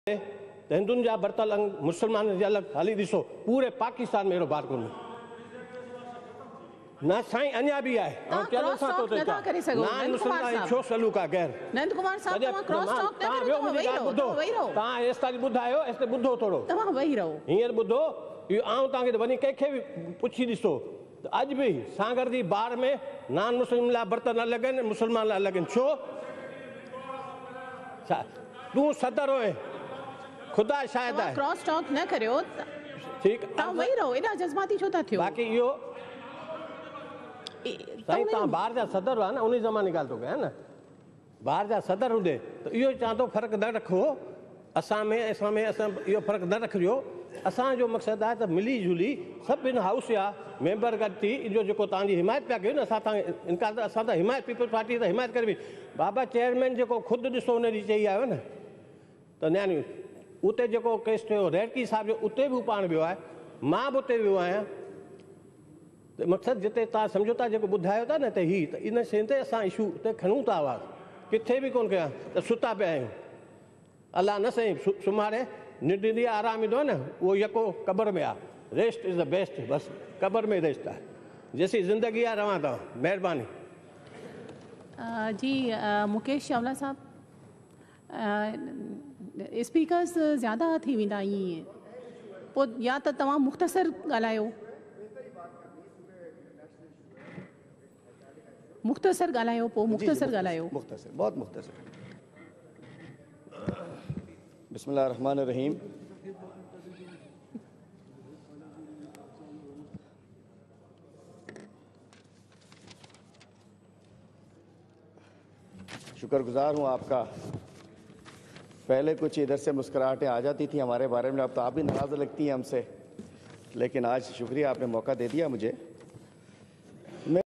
हिंदुनि जा बर्त अलग, मुसलमान जे अलग हली ॾिसो, पूरे पाकिस्तान में अहिड़ो बार कोन्हे। न साईं अञा बि आहे। छो सलूक आहे गैर तव्हां हेसि ताईं ॿुधायो, ॿुधो थोरो हींअर ॿुधो, इहो आऊं तव्हांखे वञी कंहिंखे बि पुछी ॾिसो त अॼु बि सागर जी बार में नान मुस्लिम लाइ बर्तन न लॻनि, मुस्लमान लाइ लॻनि। छो? तूं सदर हुए, खुदा शायद आहे। क्रॉस टॉक न करियो। ठीक तव्हां वेही रहो, एॾा जज़्बाती छो था थियो? बाक़ी इहो साईं तव्हां ॿाहिरि जा सदर हुआ न, उन ज़माने ॻाल्हि थो कयां न, ॿाहिरि जा सदर हूंदे त इहो चवां थो फ़र्क़ु न रखो असां इहो फ़र्क़ु न रखिजो। असांजो मक़सदु आहे त मिली जुली सभिनि हाउस या मेंबर गॾु थी इहो जेको तव्हांजी हिमायत पिया कयो न, असां तव्हां इनकार असां त हिमायत पीपल्स पार्टी त हिमायत करबी। बाबा चेयरमैन जेको ख़ुदि ॾिसो उन ॾींहुं चई आयो न त न्यानी उते जेको केस थियो रेडकी साहिब जो, उते बि पाण वियो आहे, मां बि उते वियो आहियां। त मक़सदु जिते तव्हां सम्झो था जेको ॿुधायो था न त हीअ त इन शइ ते असां इशू उते खणूं था आवाज़, किथे बि कोन कयां त सुता पिया आहियूं। अलाह न साईं सुम्हारे निंड ईंदी आहे, आराम ईंदो आहे न, उहो यको क़बर में आहे। रेस्ट इज़ द बेस्ट, बसि क़बर में रेस्ट आहे। जेसी ज़िंदगी आहे रवां तव्हां, महिरबानी। जी मुकेश चावला साहब, स्पीकर्स ज़्यादा थी वेंदा ईअं, पोइ या त तव्हां मुख़्तसर ॻाल्हायो, मुख़्तसर ॻाल्हायो, पोइ मुख़्तसर ॻाल्हायो। मुख़्तसर, बहुत मुख़्तसर। बिस्मिल्लाह रहमान रहीम। शुक्रगुजार हूँ आपका। पहले कुछ इधर से मुस्कुराहटें आ जाती थी हमारे बारे में, अब तो आप भी नाराज़ लगती हैं हमसे, लेकिन आज शुक्रिया आपने मौका दे दिया मुझे।